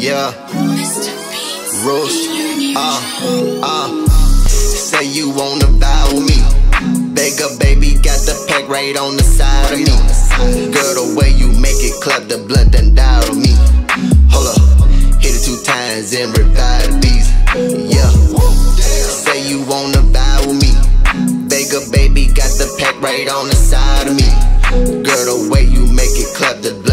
Yeah, Roosta, say you wanna vibe with me. Beggar baby, got the pack right on the side of me. Girl, the way you make it clap, the blood done died on me. Hold up, hit it 2 times and revive the beast. Yeah, say you wanna vibe with me. Beggar baby, got the pack right on the side of me. Girl, the way you make it clap, the